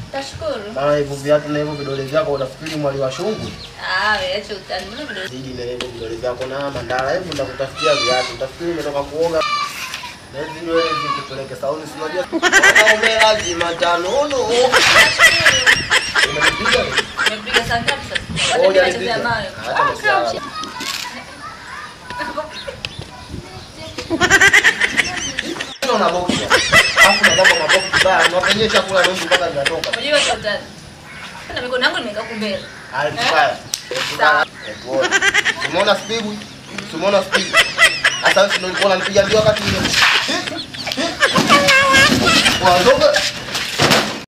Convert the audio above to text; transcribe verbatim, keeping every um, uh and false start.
Tashukuru. Maana hivyo viatu na hivyo vidole vyako unafikiri mwali wa shungu? Ah, wewe acha utani. Mbona vidole? Zidi na hivyo vidole vyako na mandala hivyo ndakutafutia viatu. Utafikiri umetoka kuoga. Na hizi ndio hizi kupeleke sauni si unajua. Unaomba lazima tano no. Umepiga? Umepiga saa ngapi sasa? Ngoja Wacha nicheze mawe. Acha una box. Hapo na baba na box baya, unapenyesha chakula ndio mpaka zinatoka. Unajua cha utani. Na mikono yangu nimeweka kumbele. Alifaya. Umeona spigu? Umeona spigu? Sasa wewe ndio ulikuwa unanipiga ndio wakati ile. Waondoka.